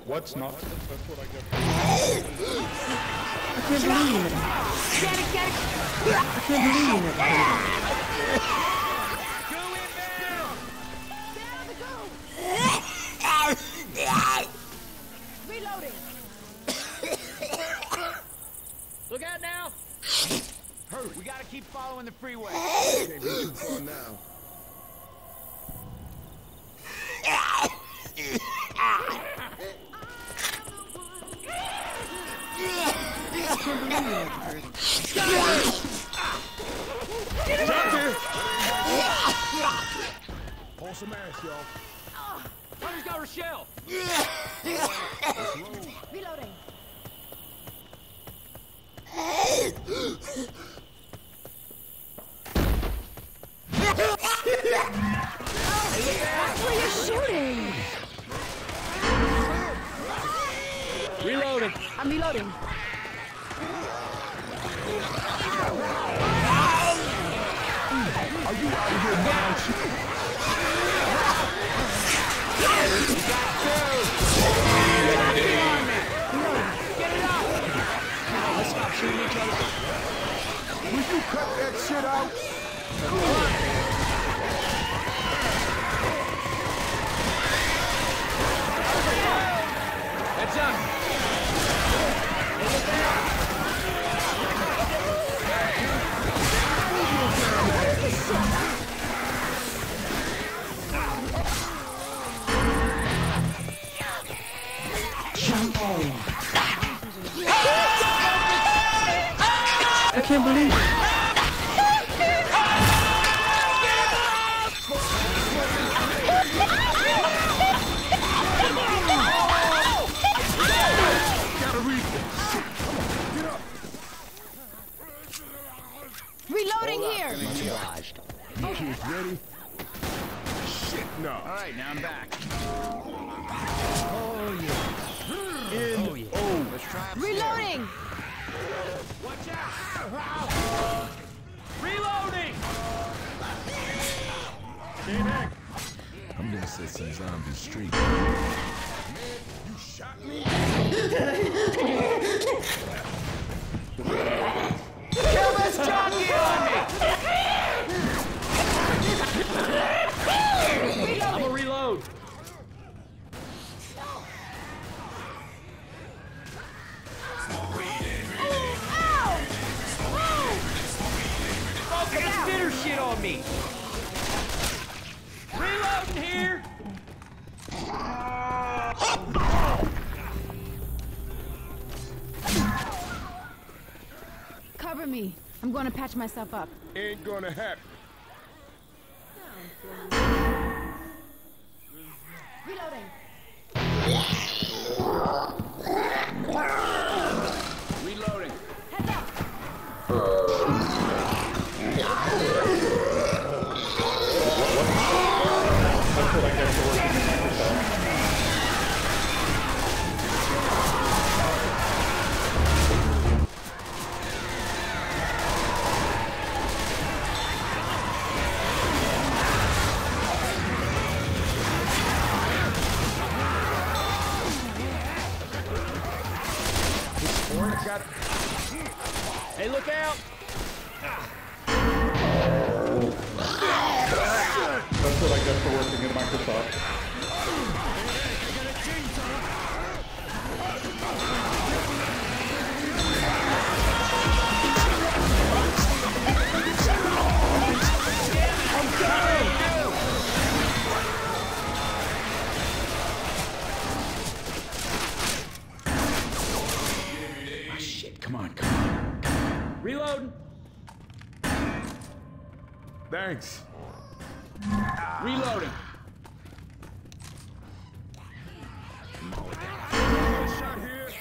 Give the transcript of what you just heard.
What's not? That's what I get. I can't believe it. I can't believe it. Reloading. Look out now. Hurry, we gotta keep following the freeway. Can't be too far now. Pull some ass, y'all. Hunter's got Rochelle. Reloading. That's where you're shooting. Reloading. I'm reloading. Are you out of here now? Get it up. Let's stop shooting each other. Will you cut that shit out? Heads up. I can't believe it. Reloading here. Much obliged. You kids ready? Shit, no. All right, now I'm back. Oh, yeah. Oh, let's try upstairs. Reloading. Watch out! Reloading! K-Mac. I'm gonna set some zombies street. You shot me? Kill this jockey on me! I'm gonna reload. Oh, got spitter shit on me. Reloading here. Cover me. I'm going to patch myself up. Ain't gonna happen. Reloading. Reloading. Heads up. That's what I get for working with Microsoft. Got Hey, look out! That's what I get for working at Microsoft. Shit, come on, come on. Reloading. Thanks. Reloading. Shot here.